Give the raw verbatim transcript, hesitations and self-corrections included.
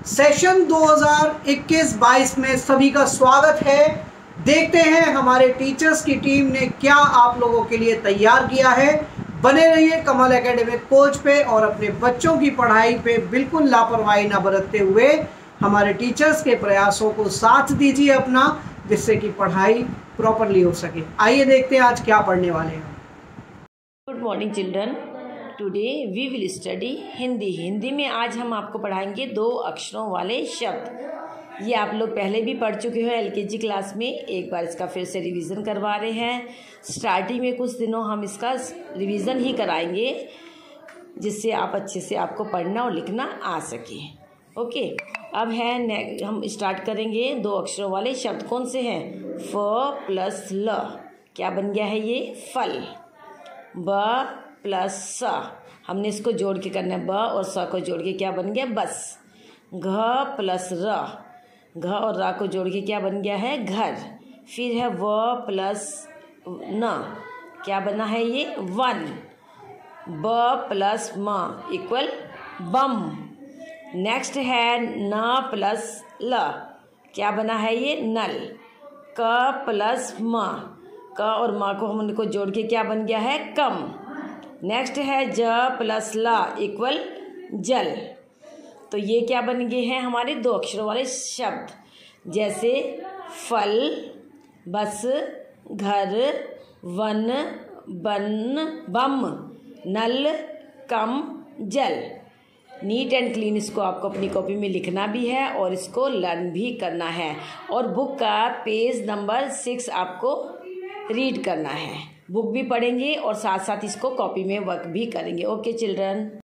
Session दो हज़ार इक्कीस बाईस में सभी का स्वागत है। देखते हैं हमारे टीचर्स की टीम ने क्या आप लोगों के लिए तैयार किया है। बने रहिए कमल एकेडमिक कोच पे और अपने बच्चों की पढ़ाई पे बिल्कुल लापरवाही ना बरतते हुए हमारे टीचर्स के प्रयासों को साथ दीजिए अपना, जिससे कि पढ़ाई प्रॉपरली हो सके। आइए देखते हैं आज क्या पढ़ने वाले हैं। Good morning children, today we will study Hindi. Hindi में आज हम आपको पढ़ाएंगे दो अक्षरों वाले शब्द। ये आप लोग पहले भी पढ़ चुके हो एलकेजी क्लास में, एक बार इसका फिर से रिवीजन करवा रहे हैं। स्टार्टिंग में कुछ दिनों हम इसका रिवीजन ही कराएंगे, जिससे आप अच्छे से आपको पढ़ना और लिखना आ सके। ओके, अब है हम स्टार्ट करेंगे दो अक्षरों वाले शब्द। कौन से हैं? फ प्लस ल, क्या बन गया है ये? फल। ब प्लस स, हमने इसको जोड़ के करना है, ब और स को जोड़ के क्या बन गया? बस। घ प्लस र, घ और रा को जोड़ के क्या बन गया है? घर। फिर है व प्लस न, क्या बना है ये? वन। ब प्लस म इक्वल बम। नेक्स्ट है न प्लस ल, क्या बना है ये? नल। क प्लस म, क और म को हम उनको जोड़ के क्या बन गया है? कम। नेक्स्ट है ज प्लस ला इक्वल जल। तो ये क्या बन गए हैं हमारे दो अक्षरों वाले शब्द, जैसे फल, बस, घर, वन, बन, बम, नल, कम, जल। नीट एंड क्लीन इसको आपको अपनी कॉपी में लिखना भी है और इसको लर्न भी करना है। और बुक का पेज नंबर सिक्स आपको रीड करना है। बुक भी पढ़ेंगे और साथ साथ इसको कॉपी में वर्क भी करेंगे। Okay children.